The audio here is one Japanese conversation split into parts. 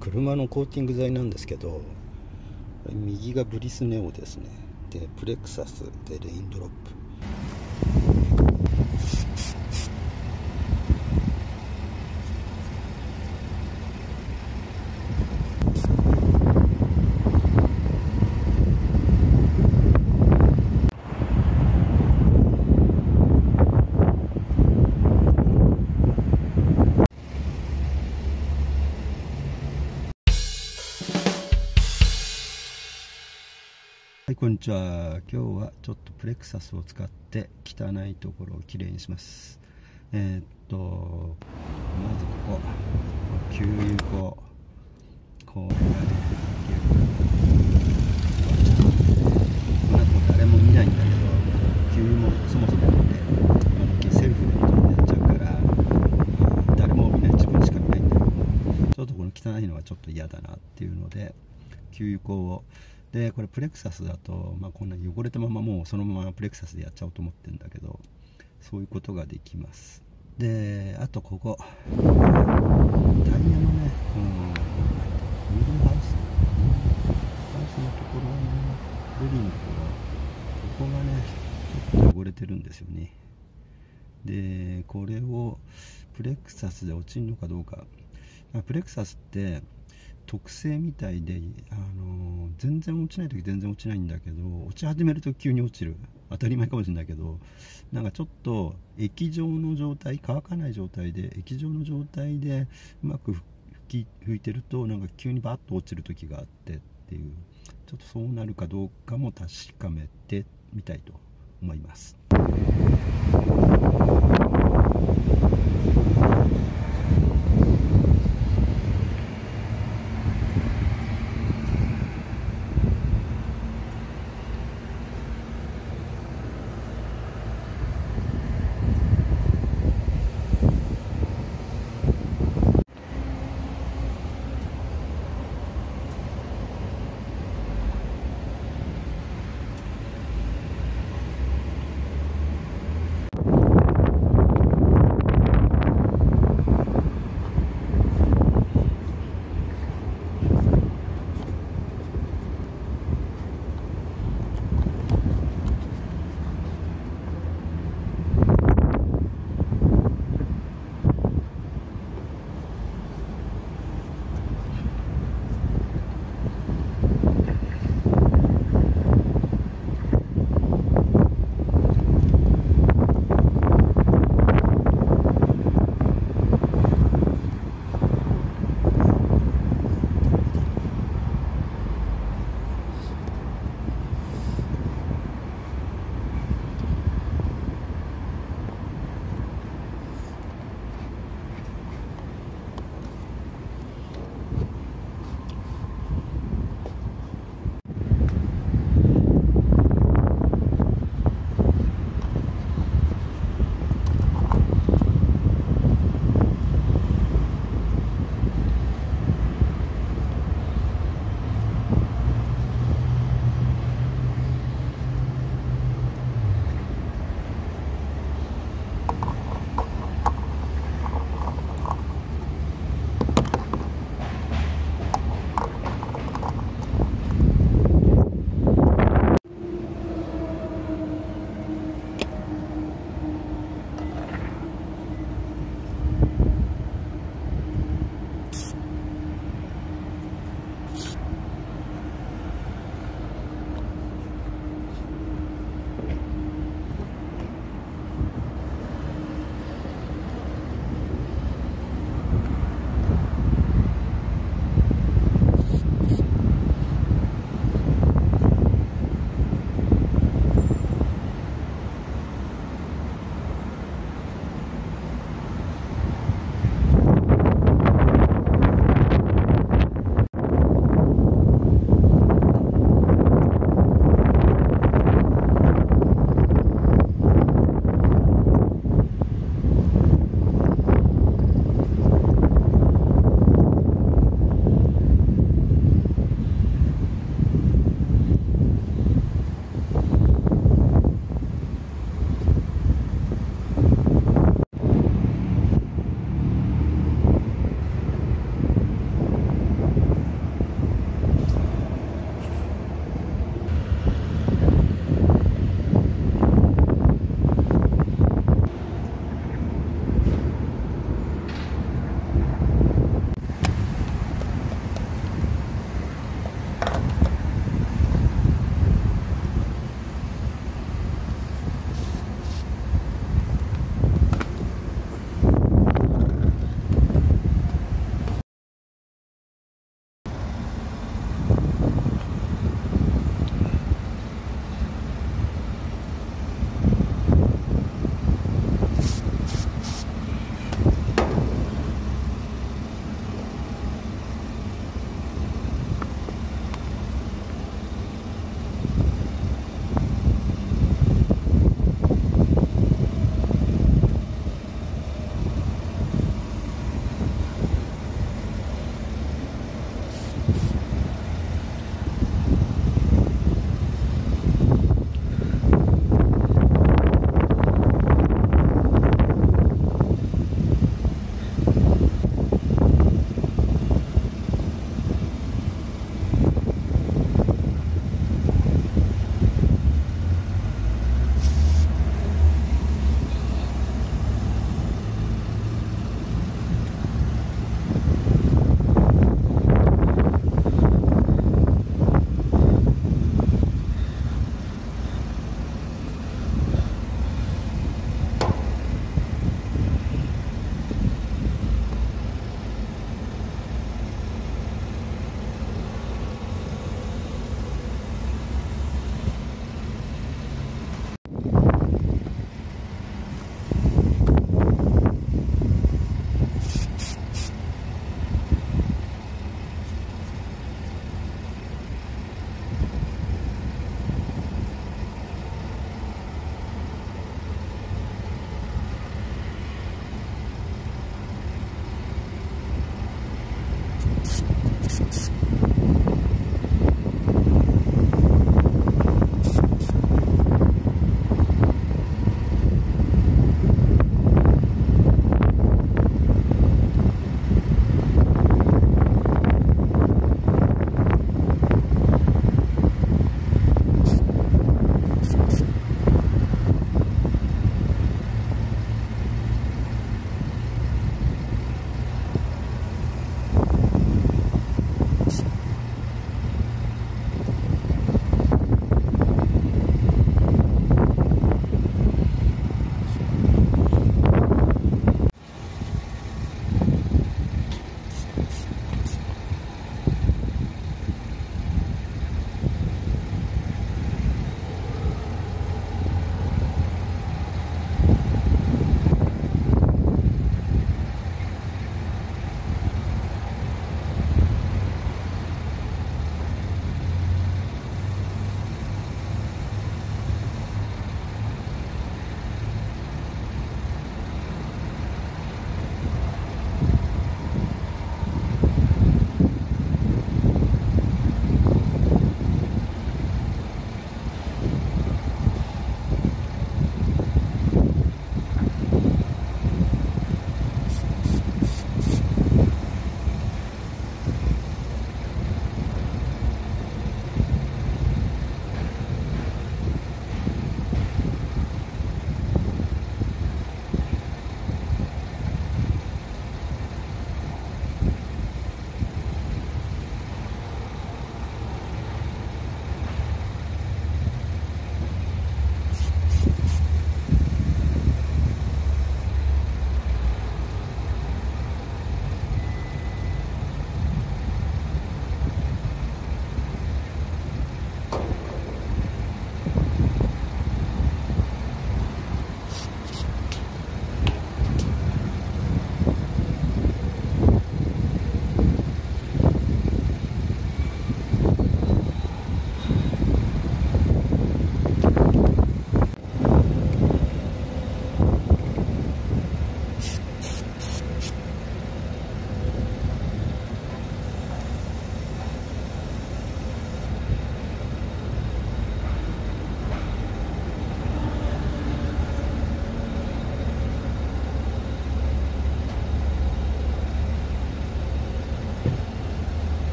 車のコーティング剤なんですけど、右がブリスネオですね。でプレクサスでレインドロップ。はい、こんにちは。今日はちょっとプレクサスを使って汚いところをきれいにします。まずここ給油口、これがね、こんなとこ誰も見ないんだけど、給油もそもそもね、セルフでやっちゃうから、誰も見ない、自分しか見ないんだけど、ちょっとこの汚いのはちょっと嫌だなっていうので、給油口をで、これプレクサスだと、こんな汚れたままもうそのままプレクサスでやっちゃおうと思ってるんだけど、そういうことができます。で、あとここタイヤのね、ウィールハウスのところはね、ボディのところ、ここがねちょっと汚れてるんですよね。で、これをプレクサスで落ちるのかどうか。プレクサスって特性みたいで、全然落ちないとき全然落ちないんだけど、落ち始めると急に落ちる。当たり前かもしれないけど、なんかちょっと液状の状態、乾かない状態で、液状の状態でうまく拭いてると、なんか急にバッと落ちる時があってっていう、ちょっとそうなるかどうかも確かめてみたいと思います。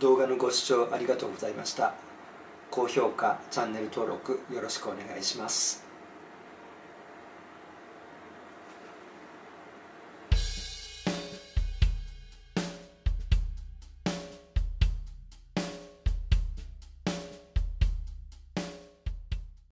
動画のご視聴ありがとうございました。高評価、チャンネル登録よろしくお願いします。